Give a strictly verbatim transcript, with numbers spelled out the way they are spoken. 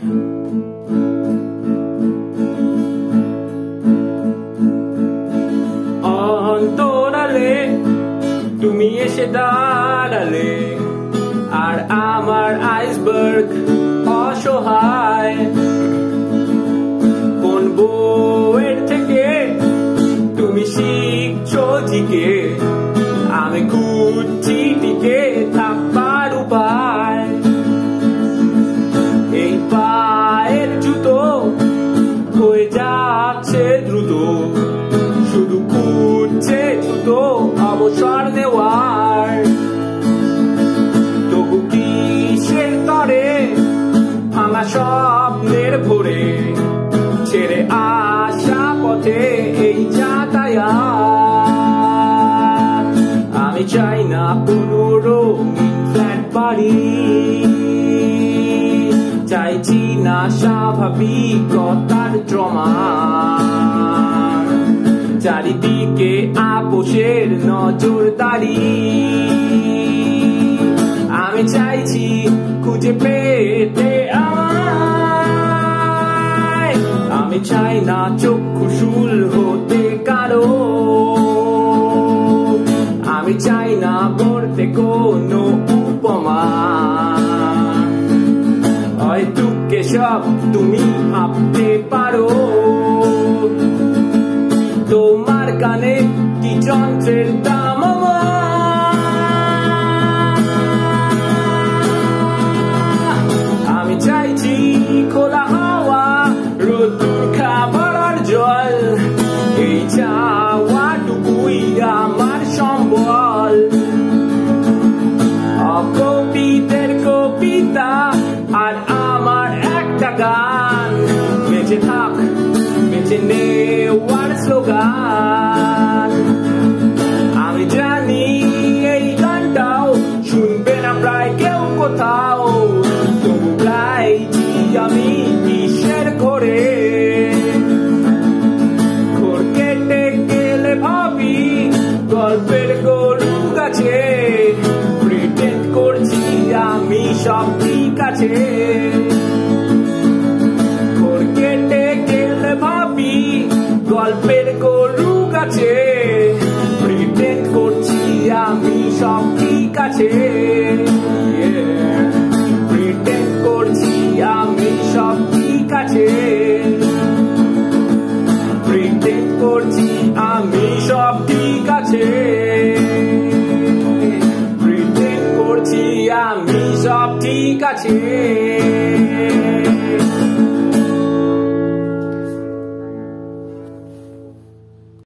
অন্তরালে তুমি এসে দাঁড়ালে আর আমার আইসবার্গ অসহায় কোন বইয়ের থেকে তুমি শিখছো জিকে আমি খুঁজছি টিকে থাকবার উপায় এই পায়ের জুতো হয়ে যাচ্ছে দ্রুত শুধু খুঁজছে জুতো অবসর নেওয়ার তবু কিসের তরে ভাঙা স্বপ্নের ভরে ছেড়ে আসা পথে এই যাতায়াত আমি চাই না কোনো রঙিন ফ্ল্যাট বাড়ি চাইছি না স্বাভাবিকতার ড্রামা চারিদিকে আপোষের নজরদারি আমি চাইছি খুঁজে পেতে আমায় আমি চাই না চক্ষুশূল হতে কারো আমি চাই না করতে কোনো উপমা হয়তো কেশব তুমি ভাবতে পারো তোমার কানে কি যন্ত্রের দাম আমি চাইছি খোলা হাওয়া রোদ্দুর খাবার জল এই চাওয়াটুকুই আমার সম্বল অকবিদের কবিতা আর আমার একটা গান বেঁচে থাক বেঁচে নে